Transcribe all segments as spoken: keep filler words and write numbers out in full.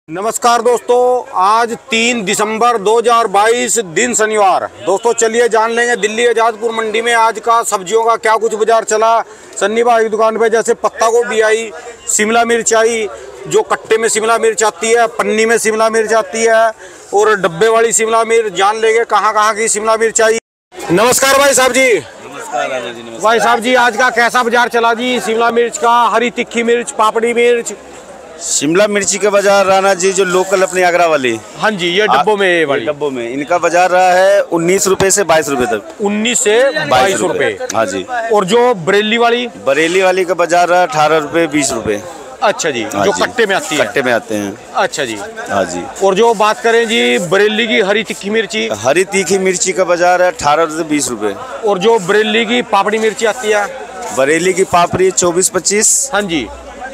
नमस्कार दोस्तों, आज तीन दिसंबर दो हज़ार बाईस दिन शनिवार। दोस्तों चलिए जान लेंगे दिल्ली आजादपुर मंडी में आज का सब्जियों का क्या कुछ बाजार चला। सन्नी भाई की दुकान पे जैसे पत्ता गोभी आई, शिमला मिर्च आई, जो कट्टे में शिमला मिर्च आती है, पन्नी में शिमला मिर्च आती है और डब्बे वाली शिमला मिर्च। जान लेंगे कहाँ कहाँ की शिमला मिर्च आई। नमस्कार भाई साहब जी। नमस्कार राजा जी। नमस्कार भाई साहब जी, आज का कैसा बाजार चला जी? शिमला मिर्च का, हरी तिक्खी मिर्च, पापड़ी मिर्च। शिमला मिर्ची का बाजार राणा जी जो लोकल अपनी आगरा वाली। हाँ जी, ये डब्बों में ये वाली डब्बों में इनका बाजार रहा है उन्नीस रुपए से बाईस रुपए तक। उन्नीस से बाईस रुपए। हाँ जी। और जो बरेली वाली बरेली वाली का बाजार रहा अठारह रुपए बीस रुपए। अच्छा जी, हाँ जो जी। कट्टे में आती है। कट्टे में आते हैं। अच्छा जी। हाँ जी। और जो बात करें जी बरेली की हरी तिक्खी मिर्ची, हरी तीखी मिर्ची का बाजार है अठारह से बीस रुपए। और जो बरेली की पापड़ी मिर्ची आती है, बरेली की पापड़ी चौबीस पच्चीस। हाँ जी।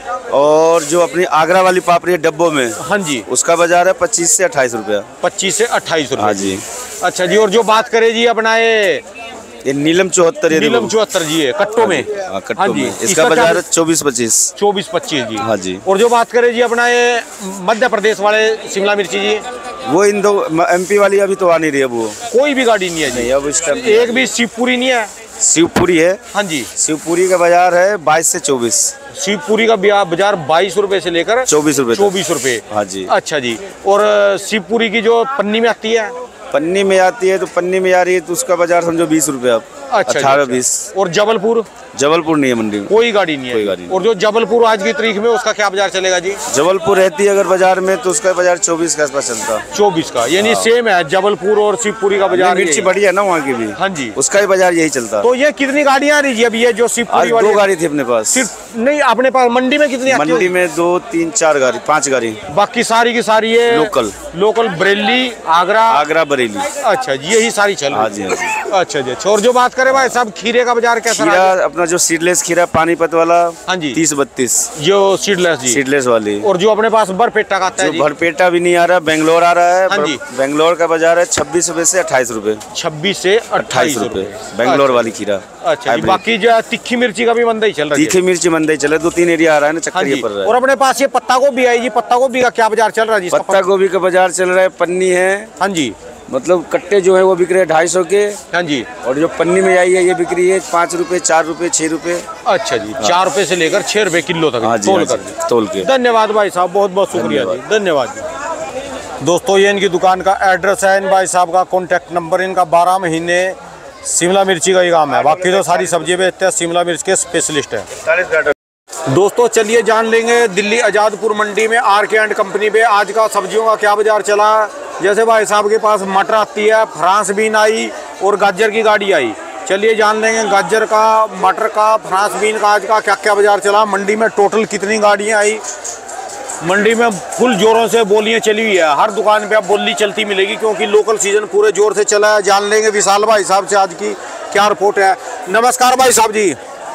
और जो अपनी आगरा वाली पापड़ी है डब्बों में, हाँ जी, उसका बाजार है पच्चीस से अट्ठाईस रुपया। पच्चीस से अट्ठाईस रुपए। हाँ जी। अच्छा जी। और जो बात करें जी अपना ये ये नीलम चौहत्तर है। नीलम चौहत्तर जी है कट्टों में। हाँ, हाँ कट्टों जी। में इसका बाजार है चौबीस पच्चीस। चौबीस पच्चीस जी। हाँ जी। और जो बात करें जी अपना ये मध्य प्रदेश वाले शिमला मिर्ची जी, वो इन दो एमपी वाली अभी तो आ नहीं रही है। वो कोई भी गाड़ी नहीं है जी। नहीं, अब इस टाइम एक भी शिवपुरी नहीं है। शिवपुरी है। हाँ जी। शिवपुरी का बाजार है बाईस से चौबीस। शिवपुरी का बाजार बाईस रुपए से लेकर चौबीस रुपए। चौबीस रुपए। हाँ जी। अच्छा जी। और शिवपुरी की जो पन्नी में आती है, पन्नी में आती है तो पन्नी में आ रही है तो उसका बाजार समझो बीस रुपए। अब अच्छा अठारह जी, बीस। अच्छा। और जबलपुर जबलपुर नहीं है मंडी में, कोई गाड़ी नहीं है। कोई गाड़ी नहीं। और जो जबलपुर आज की तारीख में उसका क्या बाजार चलेगा जी? जबलपुर रहती है अगर बाजार में तो उसका बाजार चौबीस के आसपास चलता है। चौबीस का, यानी सेम है जबलपुर और शिवपुरी का बाजार। मिर्ची बढ़िया है ना वहाँ की भी। हाँ जी। उसका ही बाजार यही चलता। तो ये कितनी गाड़ियाँ आ रही जी अभी? ये जो आज शिवपुरी दो वाली गाड़ी थी अपने पास। सिर्फ नहीं, अपने पास मंडी में कितनी आती मंडी है? में दो तीन चार गाड़ी पांच गाड़ी। बाकी सारी की सारी ये लोकल लोकल बरेली, आगरा। आगरा बरेली। अच्छा जी, यही सारी चल हाँ रही जी। है। हाँ जी। अच्छा जी। अच्छा। और जो बात करें भाई साहब खीरे का बाजार कैसा खीरा रहा? अपना जो सीडलेस खीरा पानीपत वाला। हाँ जी। तीस बत्तीस जो सीडलेस जी। सीडलेस वाली। और जो अपने पास बरपेटा का आता है जो जी, भरपेटा भी नहीं आ रहा, बेंगलोर आ रहा है। हाँ जी। बेंगलोर का बाजार है छब्बीस रुपए से अट्ठाईस रुपए। छब्बीस से अट्ठाईस रुपए बेंगलोर वाली खीरा। अच्छा जी। हाइब्रिड। बाकी जो है तिक्खी मिर्ची का भी मंदा ही चल रहा है। तीखी मिर्ची मंदा ही चले, दो तीन एरिया आ रहा है ना, हाँ चक्कर ये जी। पड़ रहा और है। अपने पास ये पत्ता गोभी आई जी, पत्ता गोभी का क्या बाजार चल रहा है जी? इसका पत्ता गोभी का बाजार चल रहा है, पन्नी है। हाँ जी। मतलब कट्टे जो है वो बिक रहे हैं ढाई सौ के। हाँ जी। और जो पन्नी में आई है ये बिक रही है पाँच रुपए, चार रुपए, छह रुपए। अच्छा जी। चार रुपए से लेकर छह रुपए किलो तक हाँ जी। तोल हाँ कर जी, दी। तोल के। धन्यवाद भाई साहब, बहुत बहुत शुक्रिया जी, धन्यवाद जी। दोस्तों ये इनकी दुकान का एड्रेस है, इन भाई साहब का कॉन्टैक्ट नंबर। इनका बारह महीने शिमला मिर्ची का ही काम है, बाकी तो सारी सब्जी बेचते हैं, शिमला मिर्च के स्पेशलिस्ट है। दोस्तों चलिए जान लेंगे दिल्ली आजादपुर मंडी में आर के एंड कंपनी पे आज का सब्जियों का क्या बाजार चला। जैसे भाई साहब के पास मटर आती है, फ्रांस बीन आई और गाजर की गाड़ी आई। चलिए जान लेंगे गाजर का, मटर का, फ्रांस बीन का आज का क्या क्या बाजार चला। मंडी में टोटल कितनी गाड़ियाँ आई। मंडी में फुल जोरों से बोलियां चली हुई है, हर दुकान पे अब बोली चलती मिलेगी क्योंकि लोकल सीजन पूरे जोर से चला है। जान लेंगे विशाल भाई साहब से आज की क्या रिपोर्ट है। नमस्कार भाई साहब जी।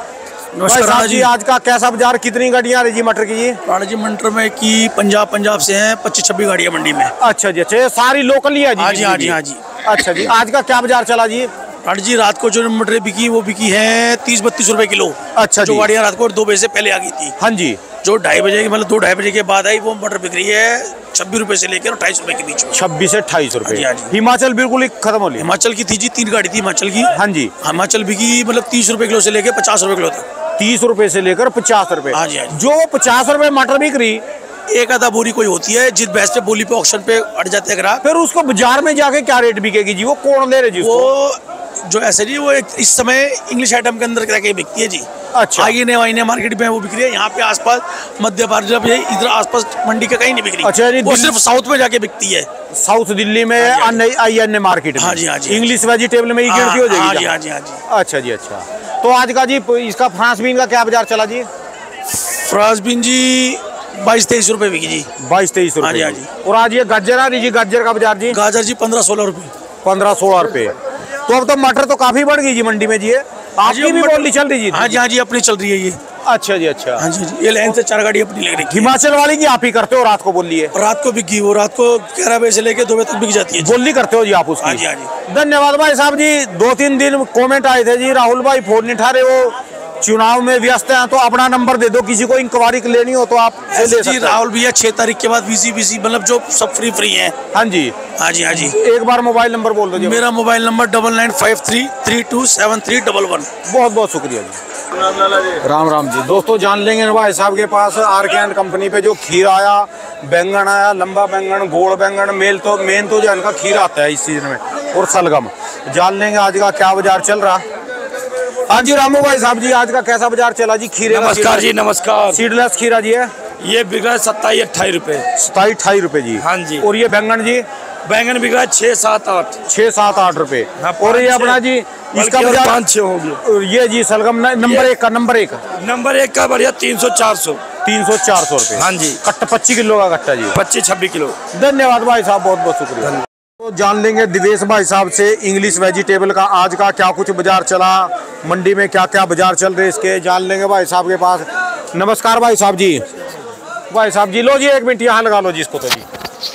भाई साहब जी, आज का कैसा बाजार, कितनी गाड़ियाँ आ रही जी मटर की जी? राणा जी मटर में की पंजाब पंजाब से हैं पच्चीस छब्बीस गाड़ियाँ मंडी में। अच्छा जी। अच्छा, ये सारी लोकल ही है जी? हाँ जी। हाँ जी। हाँ जी। अच्छा जी। आज का क्या बाजार चला जी? राणा जी रात को जो मटर बिकी वो बिकी है तीस बत्तीस रुपए किलो। अच्छा जो जी। गाड़ियाँ रात को दो बजे से पहले आ गई थी। हाँ जी। जो ढाई बजे की मतलब दो ढाई बजे के बाद आई वो मटर बिक रही है छब्बीस रुपए से लेकर अट्ठाईस रुपए के बीच में। छब्बीस से अट्ठाईस रुपए। हाँ जी, हाँ जी। हिमाचल बिल्कुल ही खत्म हो लिया। हिमाचल की थी जी, तीन गाड़ी थी हिमाचल की। हाँ जी। हिमाचल बिकी मतलब तीस रुपए किलो से लेकर पचास रुपए किलो तक। तीस रुपए से लेकर पचास रुपए। हाँ जी। हाँ जी। जो पचास रुपए मटर बिक रही, एक आधा बोरी कोई होती है जिस भैंस पे बोली पे ऑक्शन पे अट जाते हैं ग्राहक, फिर उसको बाजार में जाके क्या रेट बिकेगी जी? वो कौन ले रहे जी उसको? वो जो ऐसे जी वो एक इस समय इंग्लिश आइटम के अंदर करके बिकती है जी। अच्छा। आगे ने वाइने मार्केट में वो बिक रही है, यहाँ पे आसपास मध्य भारत इधर आसपास मंडी का कहीं नहीं बिक रही। अच्छा जी। वो सिर्फ साउथ में जाके बिकती है। साउथ दिल्ली में आई एन ए मार्केट में। हाँ जी। हाँ जी। इंग्लिश वेजिटेबल में ही गिनती हो हाँ जी। जाएगी। हाँ जी। हाँ जी। अच्छा जी। अच्छा, तो आज का जी इसका फ्रांस बीन का क्या बाजार चला जी? फ्रांस बीन जी बाईस तेईस रुपए बिकी जी। बाईस तेईस हाँ जी। रुपए। हाँ जी। और आज ये गाजर आ रही जी, गाजर का बाजार जी? गाजर जी पंद्रह सोलह रुपए। पंद्रह सोलह रुपए। तो अब तो मटर तो काफी बढ़ गई जी मंडी में जी। आपकी भी बोली चल रही जी? हाँ जी। हाँ जी। अपनी चल रही है ये। अच्छा जी। अच्छा। हाँ जी। ये लाइन से चार गाड़ी अपनी लग रही है। हिमाचल वाली की आप ही करते हो? रात को बोली है? रात को बिकी, वो रात को ग्यारह बजे से लेकर दो बजे तक बिक जाती है। बोली करते हो जी आप उसकी? हाँ जी। हाँ जी। धन्यवाद भाई साहब जी। दो तीन दिन कमेंट आए थे जी, राहुल भाई फोन नहीं उठा रहे, वो चुनाव में व्यस्त हैं तो अपना नंबर दे दो, किसी को इंक्वायरी लेनी हो तो आप ले जी सकते हैं। राहुल भैया छह तारीख के बाद बीसी बीसी मतलब जो सब फ्री फ्री हैं। हाँ जी, हाँ जी हाँ जी। एक बार मोबाइल नंबर बोल दो जी। मेरा mobile number double nine five three three two seven three double one. बहुत बहुत शुक्रिया जी। राम राम जी। दोस्तों जान लेंगे भाई साहब के पास आर के एंड कंपनी पे जो खीर आया, बैंगन आया, लंबा बैंगन, गोल बैंगन, मेल तो मेन तो जो इनका खीर आता है इस सीजन में, और सलगम। जान लेंगे आज का क्या बाजार चल रहा। हाँ जी रामू भाई साहब जी, आज का कैसा बाजार चला जी? खीरे नमस्कार जी, नमस्कार। सीडलेस खीरा जी है, ये बिक रहा है सत्ताईस अट्ठाईस रुपए। सताईस अठाईस रुपए जी। हाँ जी। और ये बैंगन जी? बैंगन बिक रहा है छः सात आठ। छः सात आठ रुपए। हाँ, और ये पाँच अपना जी इसका बाजार पाँच छः होगी। ये जी सलगम न- नंबर एक का, नंबर एक नंबर एक का बढ़िया तीन सौ चार सौ। तीन सौ चार सौ रुपए। हाँ जी। कट्टा पच्चीस किलो का कट्टा जी, पच्चीस छब्बीस किलो। धन्यवाद भाई साहब, बहुत बहुत शुक्रिया। तो जान लेंगे दिवेश भाई साहब से इंग्लिश वेजिटेबल का आज का क्या कुछ बाजार चला, मंडी में क्या क्या बाजार चल रहे इसके जान लेंगे भाई साहब के पास। नमस्कार भाई साहब जी। भाई साहब जी लो जी एक मिनट यहाँ लगा लो जी इसको तो जी।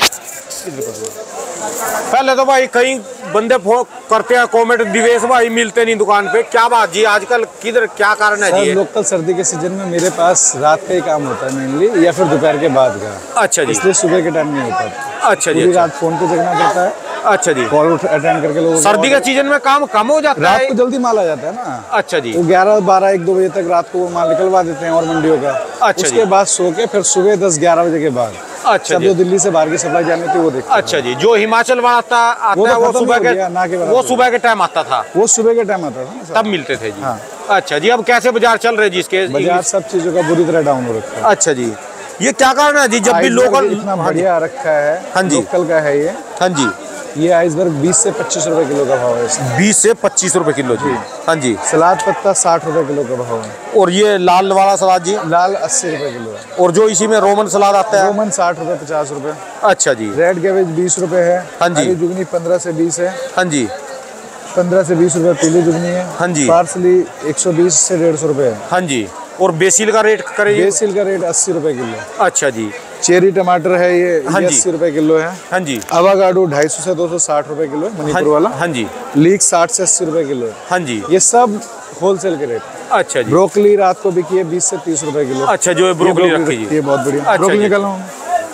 पहले तो भाई कई बंदे फोन करते हैं कमेंट, दिवेश भाई मिलते नहीं दुकान पे, क्या बात जी आजकल किधर क्या कारण है जी? लोकल सर्दी के सीजन में मेरे पास रात का ही काम होता है मेनली, या फिर दोपहर के बाद का। अच्छा जी। इसलिए सुबह के टाइम नहीं होता। अच्छा जी। पूरी अच्छा। रात फोन पे जगना पड़ता है। अच्छा जी। कॉल अटेंड करके लोगों को। सर्दी के सीजन में काम कम हो जाता रात है? को जल्दी माल आ जाता है ना। अच्छा जी। वो ग्यारह बारह एक दो बजे तक रात को वो माल निकलवा देते हैं और मंडियों का। अच्छा उसके जी। बाद सो के फिर सुबह दस ग्यारह बजे के बाद अच्छा सब जी। जो दिल्ली से बाहर की सप्लाई जानी थी वो देखते हैं। अच्छा जी। जो हिमाचल वाला आता आता वो तो है वो खत्म सुबह हो गया, ना के के बराबर। वो सुबह के टाइम आता था, वो सुबह के टाइम आता था ना सर। तब मिलते थे जी। हाँ। अच्छा जी। अब कैसे बाजार चल रहे जी इसके? बाजार सब चीजों का बुरी तरह डाउन हो रखा है। अच्छा जी। ये क्या कारण है जी? जब भी आइसबर्ग लोकल इतना बढ़िया रखा है। हाँ जी। लोकल का है ये। हाँ जी। ये आइसबर्ग बीस से पच्चीस रुपए किलो का भाव है इसमें। बीस से पच्चीस रुपए किलो जी। हाँ जी। सलाद पत्ता साठ रुपए किलो का भाव है। और ये लाल वाला सलाद जी? लाल अस्सी रुपए किलो है। और जो इसी में रोमन सलाद आता है? रोमन साठ रुपए पचास रुपए। अच्छा जी। रेड कैबेज बीस रुपए है। हाँ जी। हरी जुगनी पंद्रह से बीस है। हाँ जी। पंद्रह से बीस रुपए पीली जुगनी है। हाँ जी। पार्सली एक सौ बीस से डेढ़ सौ रुपए है। हाँ जी। और बेसिल का रेट करें? बेसिल का रेट अस्सी रुपए किलो है। अच्छा जी। चेरी टमाटर है ये हाँ ये जी। अस्सी रुपए किलो है। हाँ जी। अवागाडो ढाई सौ से दो सौ साठ रुपए किलो है, मणिपुर वाला। हाँ जी। लीक साठ से अस्सी रुपए किलो है। हाँ जी। ये सब होलसेल के रेट। अच्छा जी। ब्रोकली रात को बिकी है बीस से तीस रुपए किलो। अच्छा जो ब्रोकली रखी जी, ये बहुत बढ़िया। अच्छा ब्रोकली जी। निकाला हूँ।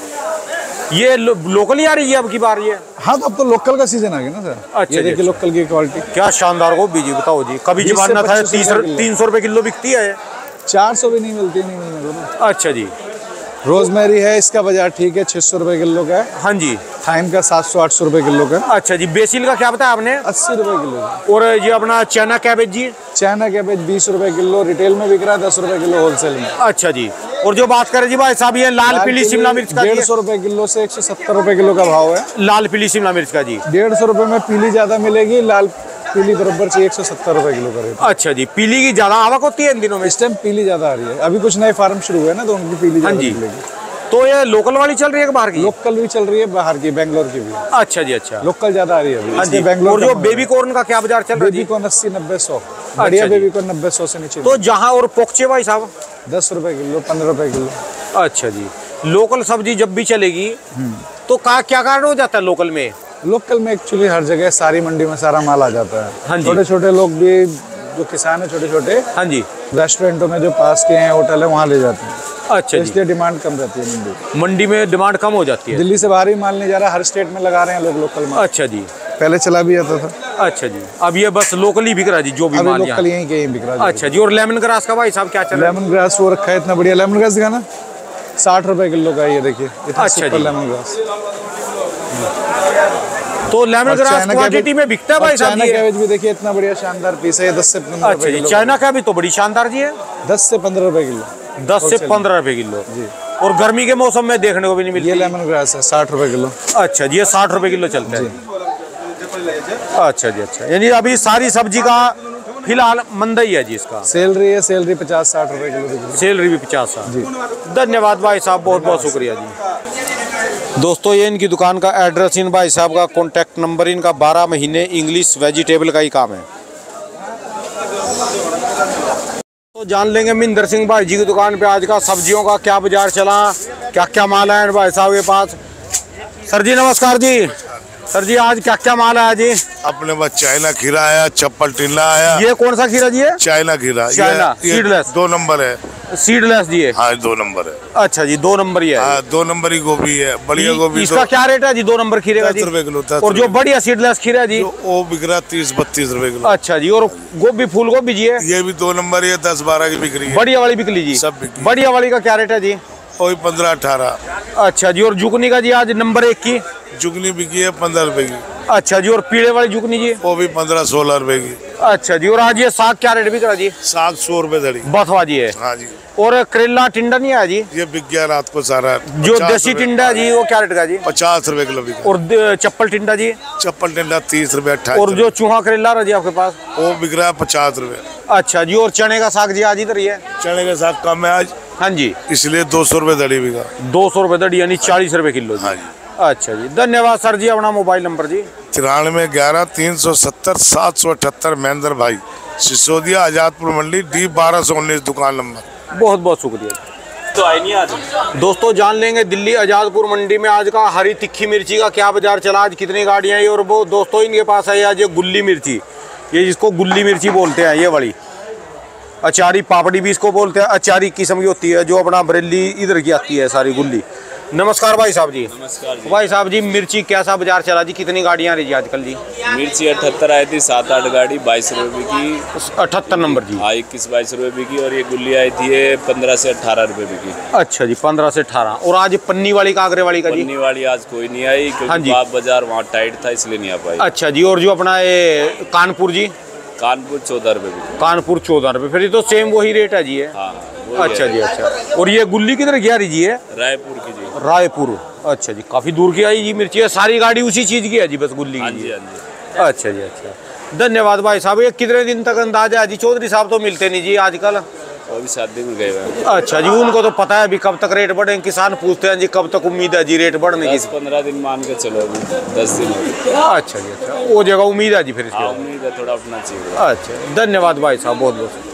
ये लो, लोकल ही आ रही है अब की बार ये? हाँ तो अब तो लोकल का सीजन आ गया ना सर। अच्छा ये जी, देखिए लोकल की क्वालिटी। क्या शानदार को बीजी बताओ जी। कभी बीस से जमाना था पच्चीस तीस रुपए किलो। तीन सौ रुपए किलो बिकती है। चार सौ भी नहीं मिलती, नहीं मिलती। अच्छा जी। रोजमेरी है, इसका बाजार ठीक है, छह सौ रुपए किलो का है। हाँ जी। थाइम का सात सौ आठ सौ रुपए किलो का है। अच्छा जी। बेसिल का क्या बताया आपने? अस्सी रुपए किलो का। और ये अपना चना कैबेज जी? चाइना कैबेज बीस रुपए किलो रिटेल में बिक रहा है, दस रुपए किलो होलसेल में। अच्छा जी। और जो बात करें जी भाई साहब ये लाल पीली शिमला मिर्च का डेढ़ सौ रुपए किलो से एक सौ सत्तर रुपए किलो का भाव है। लाल पीली शिमला मिर्च का जी? डेढ़ सौ रुपए में पीली ज्यादा मिलेगी, लाल पीली बराबर से एक सौ सत्तर रुपए किलो का रेट। अच्छा जी। पीली की ज्यादा आवक होती है इन दिनों में? इस टाइम पीली ज्यादा आ रही है, अभी कुछ नए फार्म शुरू हुए ना तो उनकी पीली हाँ ज्यादा जी। मिलेगी। तो ये लोकल वाली चल रही है कि बाहर की? लोकल भी चल रही है, बाहर की बेंगलोर की भी। अच्छा जी। अच्छा। लोकल ज्यादा आ रही है अभी। हाँ जी। इसलिए बेंगलोर और जो का बेबी कॉर्न का क्या बाजार चल रहा है बेबी जी? कॉर्न अस्सी नब्बे सौ बढ़िया जी। बेबी कॉर्न नब्बे सौ से नीचे तो जहाँ और पोक्चे भाई साहब? दस रुपए किलो पंद्रह रुपए किलो। अच्छा जी। लोकल सब्जी जब भी चलेगी तो का क्या कारण हो जाता है लोकल में? लोकल में एक्चुअली हर जगह सारी मंडी में सारा माल आ जाता हाँ है। जी। छोटे छोटे लोग भी जो किसान है छोटे छोटे हाँ जी। रेस्टोरेंटों में जो पास के हैं होटल है वहाँ ले जाते हैं। अच्छा जी। इसलिए डिमांड कम रहती है मंडी। मंडी में डिमांड कम हो जाती है? दिल्ली से बाहर ही माल नहीं जा रहा, हर स्टेट में लगा रहे हैं लोग लोकल माल। अच्छा जी। पहले चला भी आता था, अच्छा जी। अब ये बस लोकल ही बिक रहा है जी जो भी अभी माल यहाँ? लोकल यहीं के यहीं बिक रहा है। अच्छा जी। और लेमन ग्रास का भाई साहब क्या चल रहा है? लेमन ग्रास वो रखा है इतना बढ़िया। लेमन ग्रास दिखाना, साठ रुपए किलो का है ये देखिए। इतना अच्छा सिंपल जी। Lemon grass. तो लेमन और ग्रास चाइना क्वांटिटी कैबेज- में बिकता है भाई और साहब चाइना ये? कैबेज भी देखिए इतना बढ़िया शानदार पीस है, ये दस से पंद्रह अच्छा रुपए जी। किलो। चाइना का भी तो बड़ी शानदार जी है? दस से पंद्रह रुपए किलो। दस से पंद्रह रुपए किलो जी। और गर्मी के मौसम में देखने को भी नहीं ये मिलती? लेमन ग्रास है साठ रुपए किलो। अच्छा जी। ये साठ रुपए किलो चलता है? अच्छा जी। अच्छा। यानी अभी सारी सब्जी का फिलहाल मंदा ही है जी इसका? सैलरी है, सैलरी पचास साठ रुपए किलो बिक रही है। सैलरी भी पचास है। जी। धन्यवाद भाई साहब, बहुत बहुत शुक्रिया जी। दोस्तों ये इनकी दुकान का एड्रेस, इन भाई साहब का कॉन्टैक्ट नंबर, इनका बारह महीने इंग्लिश वेजिटेबल का ही काम है। तो जान लेंगे मिंदर सिंह भाई जी की दुकान पे आज का सब्जियों का क्या बाजार चला, क्या क्या माल है भाई साहब के पास। सर जी नमस्कार जी। सर जी आज क्या क्या माल आया जी? अपने पास चाइना खीरा आया, चप्पल टिल्ला आया। ये कौन सा खीरा जी है? चाइना खीरा। चाइना, ये, ये सीडलेस। दो नंबर है। सीडलेस जी है। हाँ दो नंबर है। अच्छा जी दो नंबर ही है। हाँ दो नंबर ही गोभी है, बढ़िया गोभी। इसका क्या रेट है जी दो नंबर खीरे का जी? दस रुपए किलो। और जो बढ़िया सीडलेस खीरा है जी वो बिक रहा तीस बत्तीस रुपए किलो। अच्छा जी। और गोभी फूल गोभी जी है? ये भी दो नंबर ही है, दस बारह की बिक्री है। बढ़िया वाली बिकली जी? सब बिक्री। बढ़िया वाली का क्या रेट है जी? वही पंद्रह अठारह। अच्छा जी। और जुगनी का जी आज नंबर एक की? जुगनी बिकी है पंद्रह रुपए की। अच्छा जी। और पीले वाली जुगनी जी? वो भी पंद्रह सोलह रुपए की। अच्छा जी। और आज ये साग क्या रेट बिक रहा जी? साग सौ रुपए धड़ी। बथवा जी है। हाँ जी। और करेला टिंडा नहीं आया जी? ये बिक गया रात को सारा। जो देसी टिंडा जी वो क्या रेट का जी? पचास रुपए किलो बिका। और द- चप्पल टिंडा जी? चप्पल टिंडा तीस रुपए अट्ठाईस। और जो चूहा करेला रहा जी आपके पास? वो बिक रहा है पचास रुपए। अच्छा जी। और चने का साग जी आज इधर ही है? चने का साग कम है आज, हाँ जी। इसलिए दो सौ रुपए धड़ी बिका। दो सौ रुपए दड़ी यानी चालीस रुपए किलो जी। हाँ जी। अच्छा जी धन्यवाद सर जी। अपना मोबाइल नंबर जी? तिरानवे ग्यारह तीन सौ सत्तर सात सौ अठहत्तर महेंद्र भाई, सिसोदिया आजादपुर मंडी, डी बारह सौ उन्नीस दुकान नंबर। बहुत बहुत शुक्रिया। तो आई नहीं आज दोस्तों जान लेंगे दिल्ली आजादपुर मंडी में आज का हरी तिखी मिर्ची का क्या बाजार चला, आज कितनी गाड़ियां आई। और वो दोस्तों इनके पास है आज ये गुल्ली मिर्ची, ये जिसको गुल्ली मिर्ची बोलते हैं, ये वाली अचारी पापड़ी भी इसको बोलते हैं। अचारी किस्म की होती है जो अपना बरेली इधर की आती है सारी गुल्ली। नमस्कार भाई साहब जी। नमस्कार जी। भाई साहब जी मिर्ची कैसा बाजार चला जी, कितनी गाड़ियां आ रही जी आजकल जी? मिर्ची अठहत्तर आई थी, सात आठ गाड़ी बाईस रुपए की। अठहत्तर नंबर जी। हाँ इक्कीस बाईस रुपए बिकी। और ये गुल्ली आई थी ये पंद्रह से अठारह रुपए बिकी। अच्छा जी पंद्रह से अठारह। और आज पन्नी वाली का आगरे वाली का जी? पन्नी वाली आज कोई नहीं आई हाँ क्योंकि जी। बाप बाजार वहाँ टाइट था इसलिए नहीं आ पाई। अच्छा जी। और जो अपना ये कानपुर जी? कानपुर चौदह रुपए बिकी। कानपुर चौदह रुपए। फिर ये तो सेम वही रेट है जी है? हाँ वो अच्छा जी। अच्छा। और ये गुल्ली किधर गया रही जी है? रायपुर की जी। रायपुर। अच्छा जी काफी दूर की आई जी मिर्ची है, सारी गाड़ी उसी चीज की है जी बस गुल्ली हाँ की जी जी? हाँ जी। अच्छा जी। अच्छा धन्यवाद भाई साहब। ये कितने दिन तक अंदाजा है जी? चौधरी साहब तो मिलते नहीं जी आजकल। वो भी शादी में गए हुए हैं। अच्छा जी उनको तो पता है अभी कब तक रेट बढ़े, किसान पूछते हैं जी कब तक उम्मीद है जी रेट बढ़ने की? दस पंद्रह दिन मान के चलो अभी, दस दिन हो गए। अच्छा जी। अच्छा वो जगह उम्मीद है जी फिर इसके हाँ बाद? उम्मीद है थोड़ा अपना चाहिए। अच्छा धन्यवाद भाई साहब बहुत बहुत।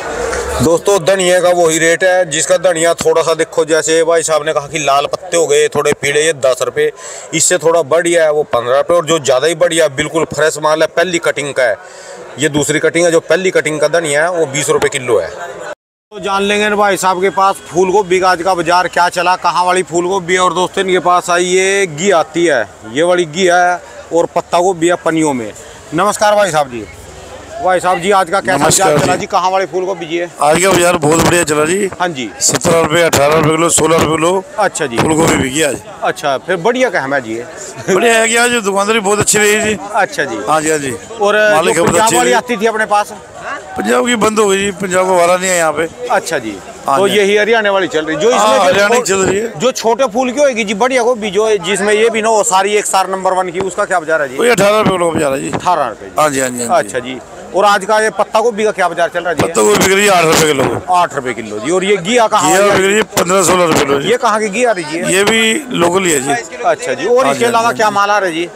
दोस्तों धनिया का वही रेट है जिसका धनिया थोड़ा सा देखो, जैसे भाई साहब ने कहा कि लाल पत्ते हो गए थोड़े पीले, ये दस रुपये, इससे थोड़ा बढ़िया है वो पंद्रह रुपये। और जो ज़्यादा ही बढ़िया बिल्कुल फ्रेश माल है पहली कटिंग का है, ये दूसरी कटिंग है। जो पहली कटिंग का धनिया है वो बीस रुपये किलो है। तो जान लेंगे भाई साहब के पास फूल गोभी का आज का बाजार क्या चला, कहाँ वाली फूल गोभी है। और दोस्तों इनके पास आई ये घी आती है, ये वाली घी है। और पत्ता गोभी है पनियों में। नमस्कार भाई साहब जी। भाई साहब जी आज का कैसा बाजार चला जी, कहाँ वाले फूल गोभी जी है? आज का बाजार बहुत बढ़िया चला जी। हाँ जी। सत्रह रुपए अठारह रुपए किलो सोलह रुपए किलो। अच्छा जी। फूल गोभी बिकी आज। अच्छा फिर बढ़िया कहम है जी ये? बढ़िया है कि आज दुकानदारी बहुत अच्छी रही जी। अच्छा जी। हाँ जी हाँ जी। और मालिक जो बहुत पंजाब अच्छे वाली हैं। आती थी अपने पास? पंजाब की बंद हो गई जी, पंजाब को वाला नहीं है यहाँ पे। अच्छा जी। हाँ तो जी। यही हरियाणा वाली चल रही जो हाँ, इसमें जो हरियाणा छो- की चल रही है। जो छोटे फूल की होगी जी बढ़िया गोभी जो जिसमें ये भी ना हो सारी एक सार नंबर वन की, उसका क्या बाजार है जी? वही अठारह रुपए किलो बाजार है जी। अठारह रुपए जी। हाँ जी हाँ जी हाँ जी। अच्छा जी। और आज का ये पत्ता गोभी का क्या बाजार चल रहा है जी? पत्ता गोभी बिक रही है आठ रुपए किलो। आठ रुपए किलो जी। और ये घिया कहाँ ये वाली बिक है? रही है पंद्रह सोलह रुपए किलो जी। ये कहाँ की घी आ रही है? ये भी लोकल ही है जी। अच्छा जी। और हाँ इसके जी, हाँ अलावा जी, क्या माल आ रहा है जी?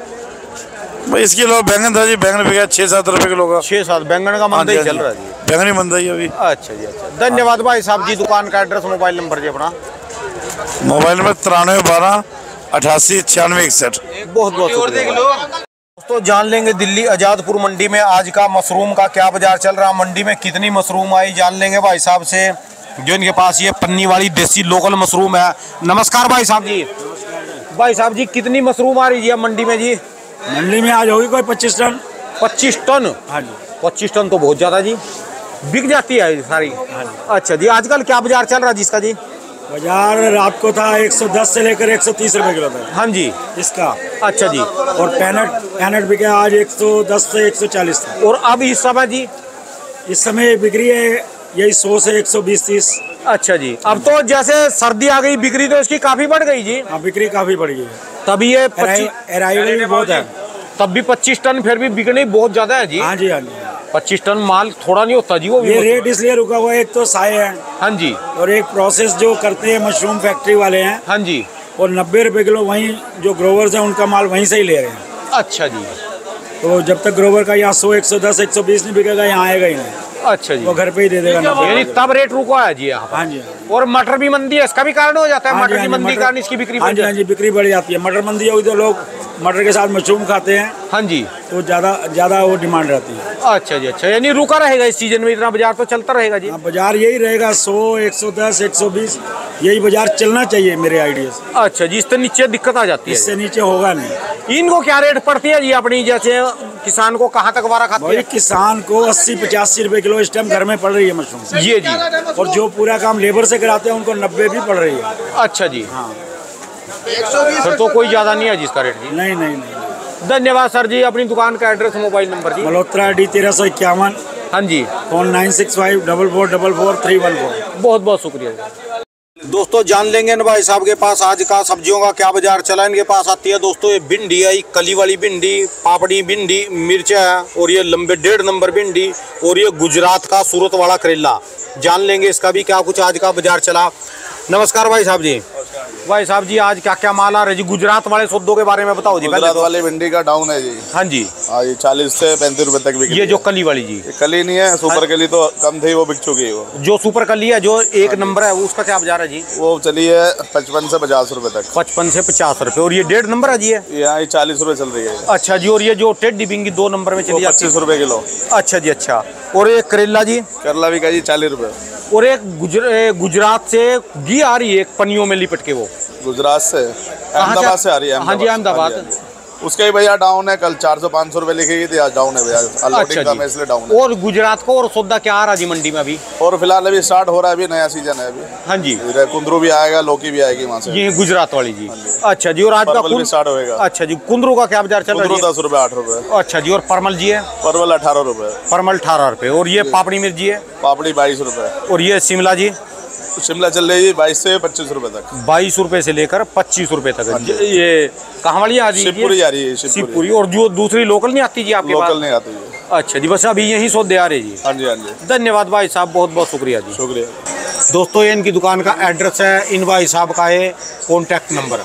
भाई इसके अलावा बैंगन था जी, बैंगन बिका छह सात रुपए किलो का। छह सात बैंगन का मंदा ही चल रहा है जी। बैंगन ही मंदा ही है अभी। अच्छा जी। अच्छा धन्यवाद भाई साहब जी। दुकान का एड्रेस मोबाइल नंबर जी अपना? मोबाइल नंबर तिरानवे बारह अठासी छियानवे इकसठ। बहुत बहुत शुक्रिया। दोस्तों जान लेंगे दिल्ली आजादपुर मंडी में आज का मशरूम का क्या बाजार चल रहा है, मंडी में कितनी मशरूम आई जान लेंगे भाई साहब से जो इनके पास ये पन्नी वाली देसी लोकल मशरूम है। नमस्कार भाई साहब जी। भाई साहब जी कितनी मशरूम आ रही है मंडी में जी? मंडी में आज होगी कोई पच्चीस टन। पच्चीस टन? हाँ जी। पच्चीस टन तो बहुत ज्यादा जी, बिक जाती है ये सारी? अच्छा जी। आजकल क्या बाजार चल रहा है जिसका जी? बाजार रात को था एक सौ दस से लेकर एक सौ तीस रुपए किलो तक हाँ जी। इसका। अच्छा जी। और पैनट पैनट बिके आज एक सौ दस से एक सौ चालीस था। और अब इस समय जी? इस समय बिक्री है यही सौ से एक सौ बीस तीस। अच्छा जी। अब तो जैसे सर्दी आ गई बिक्री तो इसकी काफी बढ़ गई जी। हाँ बिक्री काफी बढ़ गई है। तभी ये पच्चीस अराइवल भी बहुत है। तब भी पच्चीस टन फिर भी बिकनी बहुत ज्यादा है जी। हाँ जी हाँ जी। पच्चीस टन माल थोड़ा नहीं होता जी वो भी। ये रेट इसलिए रुका हुआ है, एक तो साए है हाँ जी। और एक प्रोसेस जो करते हैं मशरूम फैक्ट्री वाले हैं हाँ जी। और नब्बे रुपए किलो वहीं जो ग्रोवर्स हैं उनका माल वहीं से ही ले रहे हैं। अच्छा जी। तो जब तक ग्रोवर का यहाँ सौ एक सौ दस एक सौ बीस नहीं बिकेगा यहाँ आएगा ही नहीं, अच्छा जी। वो घर पे ही दे देगा नब्बे। यानी तब रेट रुका है जी यहाँ पर। हाँ जी। और मटर भी मंदी है, इसका भी कारण हो जाता है? हाँ जी, मटर हाँ की जी, मंदी मटर- कारण इसकी बिक्री हाँ बढ़ जी हाँ जाती जी बिक्री बढ़ जाती है। मटर मंदी होगी तो लोग मटर के साथ मशरूम खाते हैं हाँ जी, तो ज़्यादा ज़्यादा वो डिमांड रहती है। अच्छा जी, अच्छा, यानी रुका रहेगा इस सीजन में, इतना बाजार तो चलता रहेगा जी। हाँ, बाजार यही रहेगा सौ, एक सौ दस, एक सौ बीस, यही बाजार चलना चाहिए मेरे आइडिया से। अच्छा जी, इससे नीचे दिक्कत आ जाती है, इससे नीचे होगा नहीं। इनको क्या रेट पड़ती है जी अपनी, जैसे किसान को कहाँ तक वारा खाती भाई है? किसान को अस्सी पचासी रुपए किलो इस टाइम घर में पड़ रही है मशरूम, ये जी, और जो पूरा काम लेबर से कराते हैं उनको नब्बे भी पड़ रही है। अच्छा जी, हाँ, फिर तो कोई ज्यादा नहीं है जी इसका रेट जी। नहीं नहीं नहीं। धन्यवाद सर जी। अपनी दुकान का एड्रेस, मोबाइल नंबर जी। मल्होत्रा डी तेरह सौ इक्यावन, हाँ जी, phone nine six five double four double four three one four. बहुत बहुत शुक्रिया जी। दोस्तों जान लेंगे ना भाई साहब के पास आज का सब्जियों का क्या बाजार चला। इनके पास आती है दोस्तों ये भिंडी है, कली वाली भिंडी, पापड़ी भिंडी, मिर्चा है, और ये लंबे डेढ़ नंबर भिंडी, और ये गुजरात का सूरत वाला करेला। जान लेंगे इसका भी क्या कुछ आज का बाजार चला। नमस्कार भाई साहब जी। भाई साहब जी आज क्या क्या माल आ रहा है जी? गुजरात वाले सौदों के बारे में बताओ जी। गुजरात वाले भिंडी का डाउन है जी। हाँ जी, हाँ ये चालीस से पैंतीस रुपए तक बिक। ये जो कली वाली जी, ये कली नहीं है, सुपर कली तो कम थी, वो बिक चुकी है। वो जो सुपर कली है जो एक नंबर है उसका क्या बाजार है जी? वो चली है पचपन से पचास रुपए तक। पचपन से पचास रुपए। और ये डेढ़ नंबर है जी है? यहाँ ये चालीस रुपए चल रही है। अच्छा जी, और ये जो टेडी बिंगी दो नंबर में चली जाती है? पच्चीस रुपए किलो। अच्छा जी, अच्छा। और ये करेला जी? करेला भी का जी चालीस रुपए। और एक गुजर, गुजरात से घी आ रही है एक पनियों में लिपट के, वो गुजरात से अहमदाबाद से आ रही है। हाँ जी, अहमदाबाद। उसका ही भैया डाउन है, कल चार सौ पाँच सौ रुपए लिखी गई थी, आज डाउन है भैया। अच्छा जी, इसलिए डाउन है। और गुजरात को और सौदा क्या आ रहा जी मंडी में अभी? और फिलहाल अभी स्टार्ट हो रहा है, अभी नया सीजन है अभी। हाँ जी, कुंदरू भी आएगा, लौकी भी आएगी वहाँ से। ये गुजरात वाली जी। अच्छा जी, और आज का परवल भी स्टार्ट होएगा। अच्छा जी, कुंदरू का क्या बाजार चल रहा है? दस रुपए आठ रुपए। अच्छा जी, और परमल जी है? परवल अठारह रुपए। परमल अठारह रुपए। और ये पापड़ी मिर्ची है? पापड़ी बाईस रुपए। और ये शिमला जी? शिमला चल रही है बाईस से पच्चीस रुपए तक। बाईस रुपए से लेकर पच्चीस रुपए तक। ये कहाँ वाली आ रही है? शिवपुरी आ रही है। शिवपुरी। और जो दूसरी लोकल नहीं आती जी आपके पास? लोकल नहीं आती है। अच्छा जी, बस अभी यही सौदे आ रहे जी। हाँ जी, हाँ जी। धन्यवाद भाई साहब, बहुत बहुत शुक्रिया जी। शुक्रिया दोस्तों ये इनकी दुकान का एड्रेस है, इन भाई साहब का है कॉन्टैक्ट नंबर,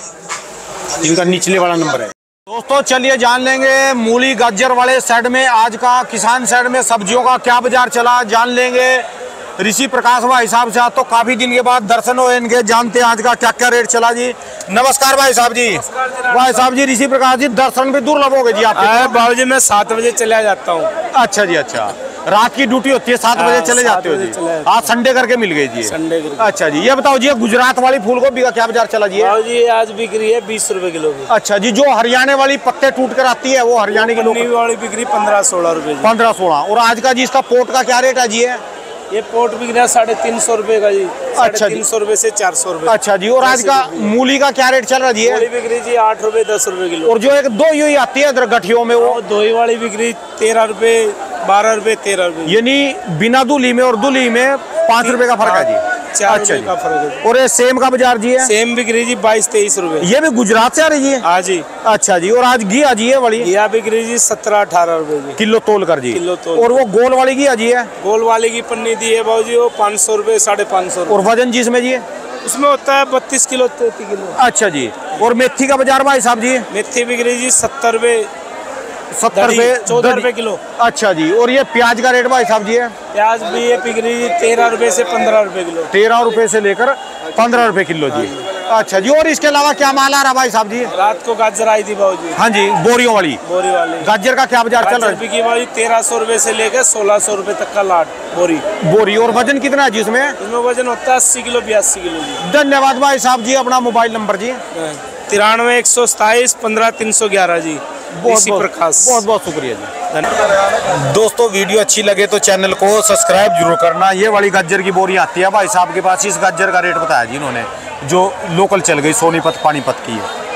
इनका निचले वाला नंबर है। दोस्तों चलिए जान लेंगे मूली गाजर वाले साइड में आज का, किसान साइड में सब्जियों का क्या बाजार चला। जान लेंगे ऋषि प्रकाश भाई साहब से। तो काफी दिन के बाद दर्शन हुए इनके, जानते हैं आज का क्या क्या रेट चला जी। नमस्कार भाई साहब जी। भाई साहब जी, ऋषि प्रकाश जी दर्शन भी दुर्लभ हो गए जी आपके? बाबू जी मैं सात बजे चला जाता हूँ। अच्छा जी, अच्छा। रात की ड्यूटी होती है, सात बजे चले जाते हो जी? आज संडे करके मिल गई जी? संडे करके। अच्छा जी, ये बताओ जी गुजरात वाली फूल गोभी का क्या बाजार चला जी? बाबू जी आज बिक रही है बीस रुपए किलो की। अच्छा जी, जो हरियाणा वाली पत्ते टूट कर आती है वो हरियाणा की पन्नी वाली बिक रही पंद्रह सोलह रुपए। पंद्रह सोलह। और आज का जी इसका पोट का क्या रेट है जी? है ये पोट बिक रहा है साढ़े तीन सौ रुपए का जी। अच्छा जी, तीन सौ रुपए से चार सौ रुपए। अच्छा जी, और आज का मूली का क्या रेट चल रहा जी? है बिक रही जी आठ रुपए दस रुपए किलो। और जो एक दो ही आती है गठियों में वो दही वाली बिक रही तेरह रुपए बारह रुपए तेरह रुपए, यानी बिना दूली में और दूली में पाँच रुपए का फर्क है जी। चार अच्छा रुपए का फर्क है। और ये सेम का बाजार जी है? सेम बिक रही जी बाईस तेईस रुपए। ये भी गुजरात से आ रही है? हाँ जी। अच्छा जी, और आज घी आ जी है वाली? घिया बिक रही जी सत्रह अठारह रुपए की किलो तोल कर जी। किलो तोल। और वो गोल वाली घी आ जी है? गोल वाले की पन्नी दी है बाबू जी, वो पाँच सौ रुपए साढ़े पाँच सौ। और वजन जिसमें जी? उसमें होता है बत्तीस किलो तैतीस किलो। अच्छा जी, और मेथी का बाजार भाई साहब जी? मेथी बिक रही जी सत्तर रुपए सत्तर रुपए चौदह रुपए किलो। अच्छा जी, और ये प्याज का रेट भाई साहब जी है? प्याज भी ये बिक रही जी तेरह रुपए से पंद्रह रुपए किलो। तेरह रुपए से लेकर पंद्रह रुपए किलो जी। अच्छा जी, और इसके अलावा क्या माल आ रहा भाई साहब जी? रात को गाजर आई थी बाबू जी। हाँ जी, बोरियों वाली बोरी वाली गाजर का क्या बाजार चल रहा है? बिकी बाबू जी तेरह सौ रुपए से लेकर सोलह सौ रुपए तक का लाट बोरी। बोरी। और वजन कितना है जी उसमें? इसमें वजन होता है अस्सी किलो बयासी किलो जी। धन्यवाद भाई साहब जी। अपना मोबाइल नंबर जी? तिरानवे एक सौ सताईस पंद्रह तीन सौ ग्यारह जी। बहुत ऋषि प्रकाश। बहुत बहुत शुक्रिया जी। दोस्तों वीडियो अच्छी लगे तो चैनल को सब्सक्राइब जरूर करना। ये वाली गाजर की बोरी आती है भाई साहब के पास। इस गाजर का रेट बताया जी इन्होंने, जो लोकल चल गई सोनीपत पानीपत की है।